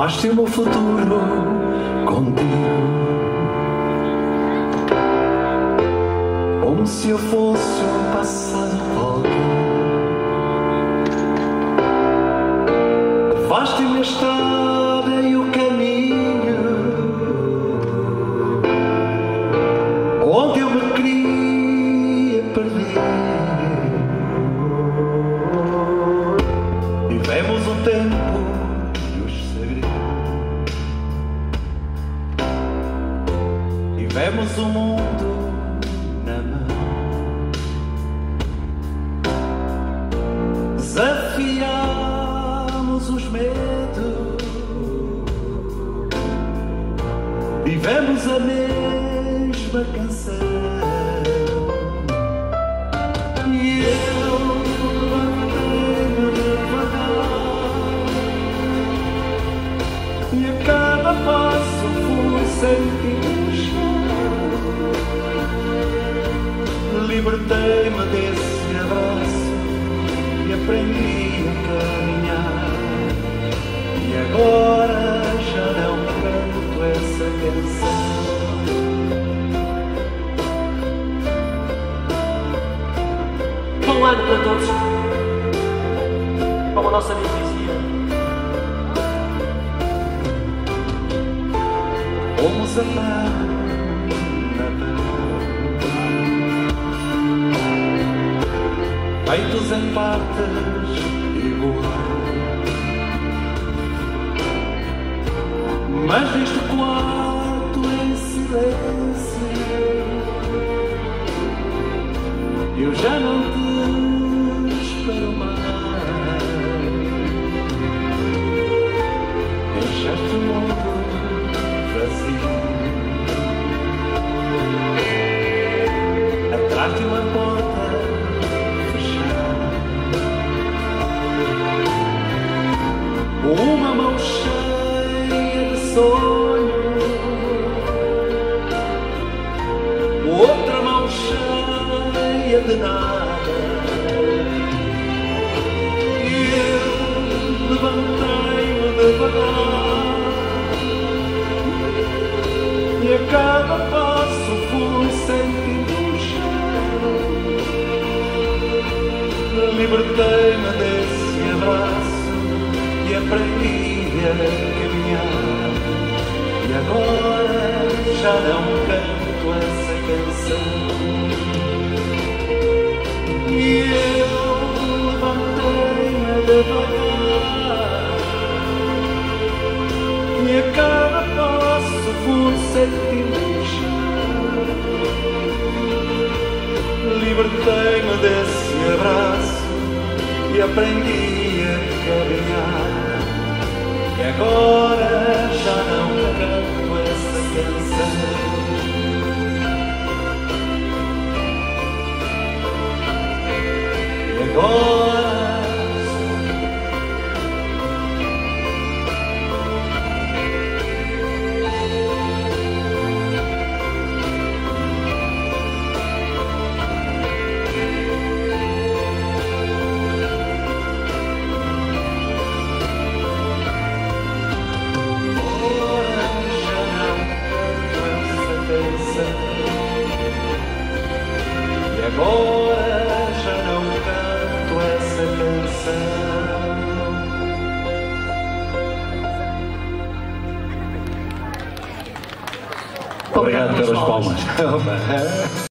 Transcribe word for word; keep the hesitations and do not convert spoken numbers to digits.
Falaste o meu futuro contigo, como se eu fosse um passado qualquer. Levaste-me a estrada e o caminho onde eu me queria perder. Vivemos o tempo e os segredos, tivemos o mundo na mão, desafiamos os medos, vivemos a mesma canção. E eu levantei-me devagar, e a cada passo fui sentindo o chão. Libertei-me desse abraço e aprendi a caminhar. E agora já não canto essa canção. Bom ano para todos, como a nossa amiga dizia. Fomos a mão na mão, feitos em partes iguais, mas neste quarto em silêncio eu já não te espero mais. Deixaste o mundo vazio, atrás de uma porta fechada, uma mão cheia de sonho, outra mão cheia de nada. E eu levantei-me devagar, e a cada passo fui sentindo o chão. Libertei-me desse abraço e aprendi a caminhar. E agora já não canto essa canção. E eu levantei-me devagar, e a cada passo fui sentindo o chão. Libertei-me desse abraço e aprendi a caminhar. E agora já não canto essa canção. E agora E agora já não canto essa canção. Obrigado pelas palmas.